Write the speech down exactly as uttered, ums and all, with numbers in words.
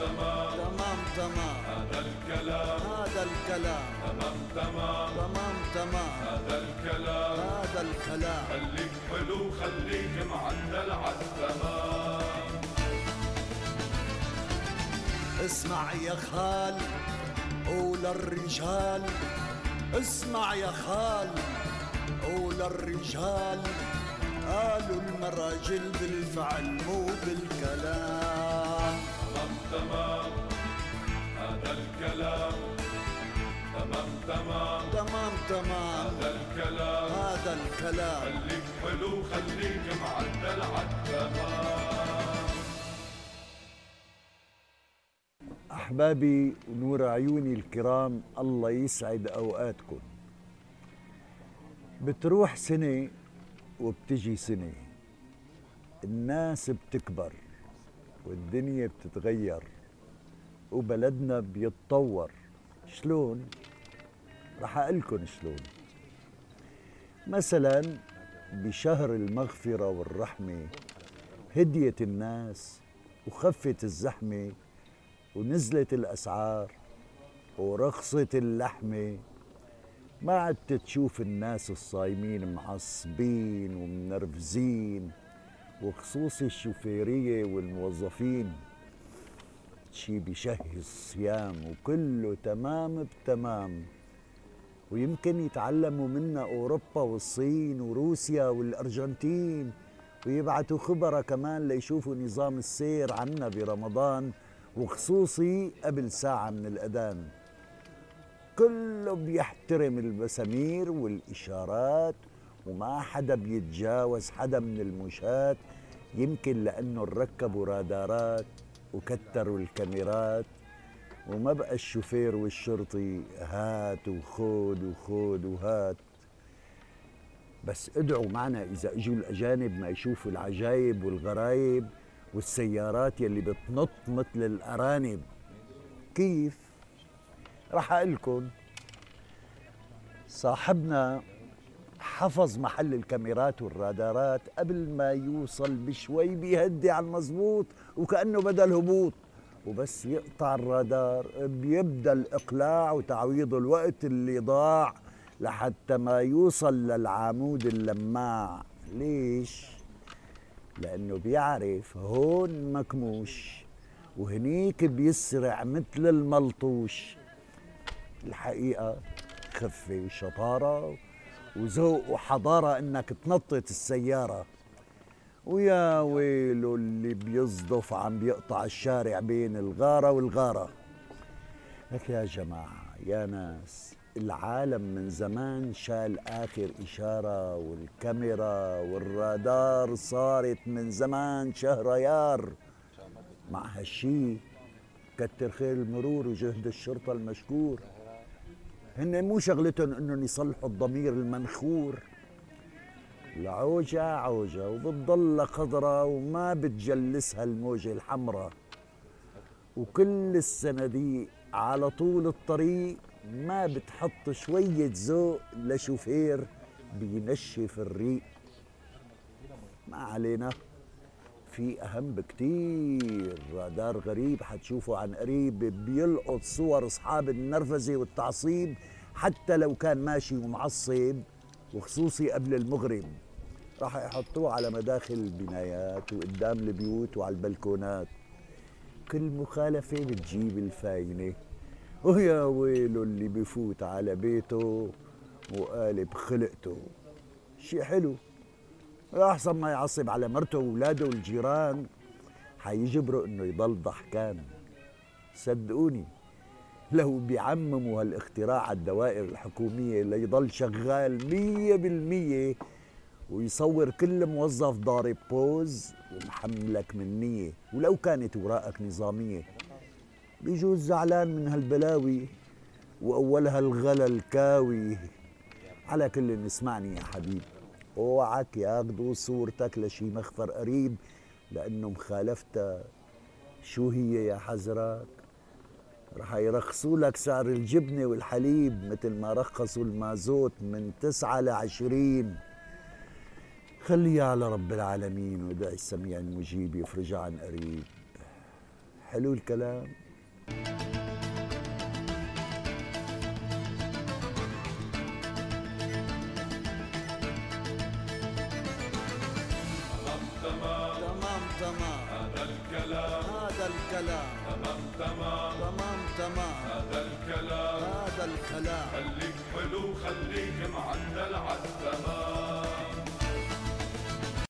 تمام تمام تمام هذا الكلام هذا الكلام تمام تمام تمام تمام هذا الكلام هذا الكلام خليك حلو خليك معدل عالتمام. اسمع يا خال قول الرجال، اسمع يا خال قول الرجال، قالوا المراجل بالفعل مو بالكلام. تمام تمام هذا الكلام تمام تمام تمام تمام هذا الكلام هذا الكلام خليك حلو خليك معدل عالتمام. أحبابي ونور عيوني الكرام، الله يسعد أوقاتكم. بتروح سنة وبتجي سنة، الناس بتكبر والدنيا بتتغير وبلدنا بيتطور. شلون؟ رح أقلكن شلون. مثلا بشهر المغفرة والرحمة هديت الناس وخفت الزحمة ونزلت الأسعار ورخصت اللحمة. ما عدت تشوف الناس الصايمين معصبين ومنرفزين، وخصوصي الشوفيرية والموظفين شي بشهي الصيام وكله تمام بتمام. ويمكن يتعلموا منا أوروبا والصين وروسيا والأرجنتين، ويبعتوا خبراء كمان ليشوفوا نظام السير عنا برمضان، وخصوصي قبل ساعة من الأذان. كله بيحترم المسامير والإشارات وما حدا بيتجاوز حدا من المشاة، يمكن لأنه ركبوا رادارات وكتروا الكاميرات، وما بقى الشوفير والشرطي هات وخود وخود وهات. بس ادعوا معنا إذا اجوا الأجانب ما يشوفوا العجايب والغرايب والسيارات يلي بتنط مثل الأرانب. كيف؟ رح أقلكن. صاحبنا حفظ محل الكاميرات والرادارات قبل ما يوصل بشوي، بيهدي على المزبوط وكأنه بدا الهبوط، وبس يقطع الرادار بيبدا الإقلاع وتعويض الوقت اللي ضاع لحتى ما يوصل للعمود اللماع. ليش؟ لأنه بيعرف هون مكموش وهنيك بيسرع مثل الملطوش. الحقيقة خفة وشطارة وذوق وحضارة انك تنطط السيارة. ويا ويلو اللي بيصدف عم بيقطع الشارع بين الغارة والغارة. لك يا جماعة يا ناس، العالم من زمان شال آخر إشارة، والكاميرا والرادار صارت من زمان شهريار. مع هالشي كتر خير المرور وجهد الشرطة المشكور، هن مو شغلتهم انهم يصلحوا الضمير المنخور. العوجة عوجة وبتضل خضرة وما بتجلسها الموجة الحمراء، وكل الصناديق على طول الطريق ما بتحط شوية ذوق لشوفير بينشف الريق. ما علينا، في أهم بكتير. رادار غريب حتشوفه عن قريب بيلقط صور أصحاب النرفزة والتعصيب حتى لو كان ماشي ومعصب، وخصوصي قبل المغرب. راح يحطوه على مداخل البنايات وقدام البيوت وعلى البلكونات. كل مخالفة بتجيب الفاينة، ويا ويله اللي بفوت على بيته وقالب خلقته. شي حلو، أحسن ما يعصب على مرته وولاده والجيران، حيجبروا إنه يضل ضحكان. صدقوني لو بيعمموا هالاختراع على الدوائر الحكومية ليضل شغال مية بالمية ويصور كل موظف ضارب بوز ومحملك من نية، ولو كانت وراءك نظامية. بيجوز زعلان من هالبلاوي وأولها الغلا الكاوي. على كل اسمعني يا حبيب، اوعك ياخدوا صورتك لشي مخفر قريب، لأنه مخالفتها شو هي يا حزرك؟ رح يرخصوا لك سعر الجبنة والحليب مثل ما رخصوا المازوت من تسعة لعشرين. خليها على رب العالمين، ودعي السميع المجيب يفرجها عن قريب. حلو الكلام. تمام تمام تمام هذا الكلام هذا الكلام تمام تمام تمام تمام هذا الكلام هذا الكلام خليك حلو خليك معدل عالتمام